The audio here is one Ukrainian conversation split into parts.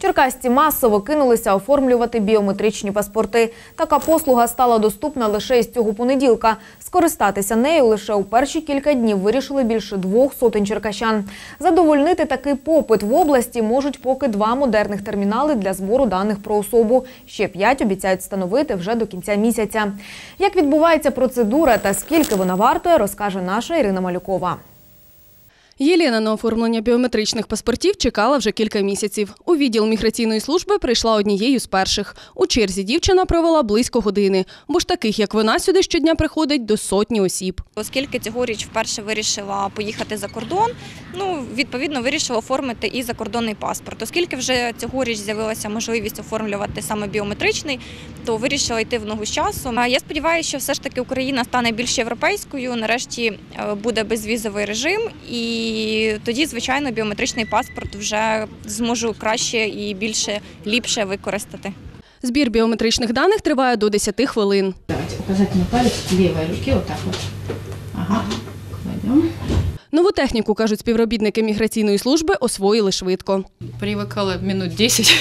Черкасці масово кинулися оформлювати біометричні паспорти. Така послуга стала доступна лише із цього понеділка. Скористатися нею лише у перші кілька днів вирішили більше 200 черкащан. Задовольнити такий попит в області можуть поки 2 модерних термінали для збору даних про особу. Ще 5 обіцяють встановити вже до кінця місяця. Як відбувається процедура та скільки вона вартує, розкаже наша Ірина Малюкова. Єлена на оформлення біометричних паспортів чекала вже кілька місяців. У відділ міграційної служби прийшла однією з перших. У черзі дівчина провела близько години, бо ж таких, як вона, сюди щодня приходить до сотні осіб. Оскільки цьогоріч вперше вирішила поїхати за кордон, відповідно вирішила оформити і закордонний паспорт. Оскільки вже цьогоріч з'явилася можливість оформлювати саме біометричний, то вирішила йти в ногу з часом. Я сподіваюся, що все ж таки Україна стане більш європейською, нарешті буде безвізовий режим і тоді, звичайно, біометричний паспорт вже зможу краще і ліпше використати. Збір біометричних даних триває до 10 хвилин. Давайте указательный палец левой руки, вот так вот. Ага, кладем. Нову техніку, кажуть співробітники міграційної служби, освоїли швидко. Привыкала минут 10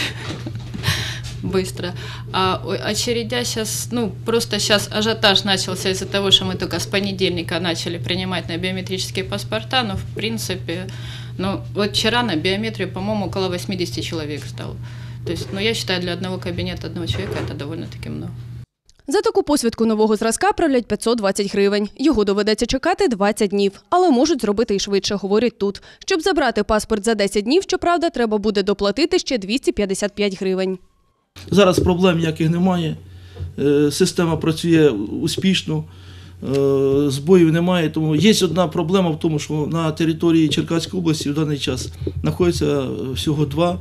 быстро. А очередя сейчас, просто сейчас ажиотаж начался из-за того, что мы только с понедельника начали принимать на биометрические паспорта, но в принципе, вот вчера на биометрию, по-моему, около 80 человек стало. То есть, я считаю, для одного кабинета, одного человека это довольно-таки много. За таку посвідку нового зразка правлять 520 гривень. Його доведеться чекати 20 днів. Але можуть зробити і швидше, говорять тут. Щоб забрати паспорт за 10 днів, щоправда, треба буде доплатити ще 255 гривень. Зараз проблем ніяких немає. Система працює успішно, збоїв немає. Тому є одна проблема в тому, що на території Черкаської області в даний час знаходиться всього 2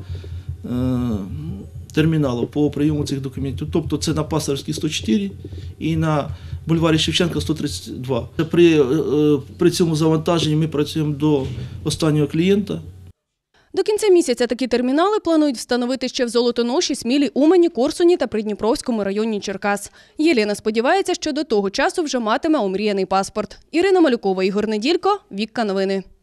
терміналів по прийому цих документів. Тобто це на Пасарській 104 і на бульварі Шевченка 132. При цьому завантаженні ми працюємо до останнього клієнта. До кінця місяця такі термінали планують встановити ще в Золотоноші, Смілі, Умані, Корсуні та Придніпровському районі Черкас. Єлена сподівається, що до того часу вже матиме омріяний паспорт. Ірина Малюкова, Ігор Неділько, Вікка Новини.